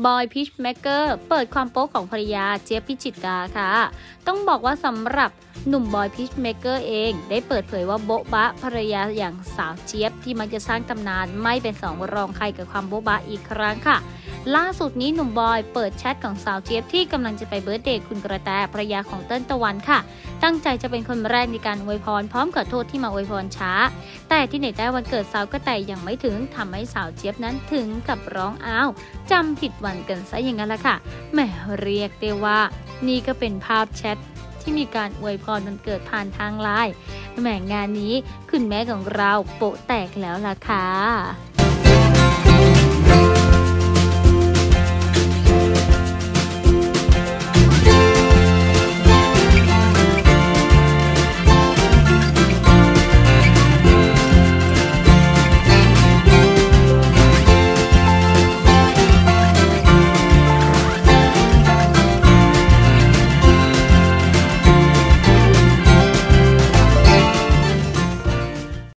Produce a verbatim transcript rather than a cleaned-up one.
บอยพีชเมกเกอร์เปิดความโป๊ของภรรยาเจี๊ยบพิจิตราค่ะต้องบอกว่าสำหรับหนุ่มบอยพีชเมกเกอร์เองได้เปิดเผยว่าโบ๊ะบะภรรยาอย่างสาวเจี๊ยบที่มักจะสร้างตำนานไม่เป็นสองรองใครกับความโบ๊ะบะอีกครั้งค่ะล่าสุดนี้หนุ่มบอยเปิดแชทของสาวเจี๊ยบที่กำลังจะไปเบิร์ธเดย์คุณกระแตภรรยาของเติ้ลตะวันค่ะตั้งใจจะเป็นคนแรกในการอวยพรพร้อมขอโทษที่มาอวยพรช้าแต่ที่ไหนได้วันเกิดสาวกระแตยังไม่ถึงทำให้สาวเจี๊ยบนั้นถึงกับร้องอ้าวจำผิดวันกันซะอย่างนั้นแหละค่ะแหมเรียกได้ว่านี่ก็เป็นภาพแชทที่มีการอวยพรวันเกิดผ่านทางไลน์แหมงานนี้คุณแม่ของเราโปะแตกแล้วล่ะค่ะ